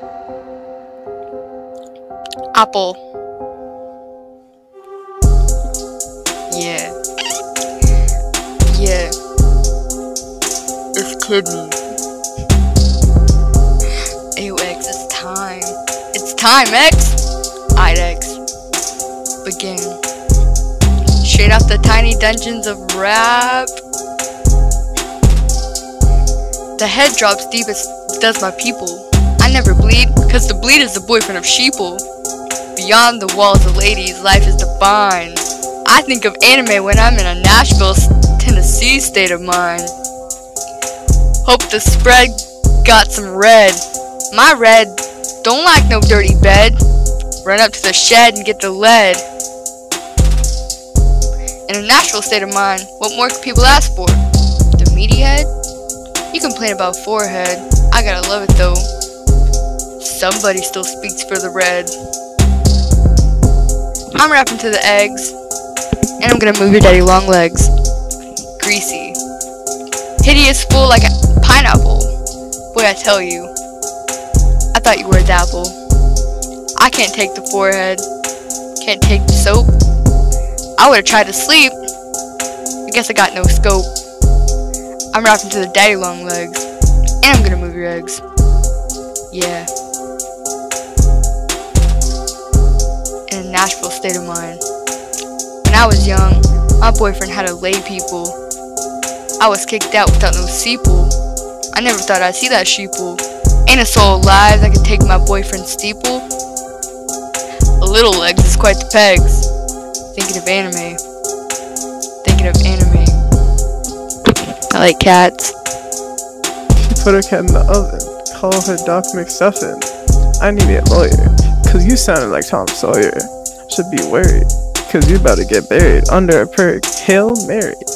Apple. Yeah. Yeah. It's kidney. Ayo, X, it's time. It's time, X! Alright, X. Begin. Straight off the tiny dungeons of rap. The head drops deep as does my people. I never bleed, cause the bleed is the boyfriend of sheeple. Beyond the walls of ladies, life is divine. I think of anime when I'm in a Nashville, Tennessee state of mind. Hope the spread got some red. My red don't like no dirty bed. Run up to the shed and get the lead. In a Nashville state of mind, what more can people ask for? The meaty head? You complain about forehead. I gotta love it though. Somebody still speaks for the red. I'm rapping to the eggs, and I'm gonna move your daddy long legs. Greasy. Hideous fool like a pineapple. Boy, I tell you, I thought you were a dapple. I can't take the forehead, can't take the soap. I would've tried to sleep. I guess I got no scope. I'm rapping to the daddy long legs, and I'm gonna move your eggs. Yeah. In a Nashville state of mind. When I was young, my boyfriend had to lay people. I was kicked out without no sequel. I never thought I'd see that sheeple. Ain't a soul alive that could take my boyfriend's steeple. A little legs is quite the pegs. Thinking of anime. Thinking of anime. I like cats. She put her cat in the oven. Call her Doc McStuffin. I need a lawyer, cause you sounded like Tom Sawyer. Should be worried, cause you about to get buried under a perk. Hail Mary.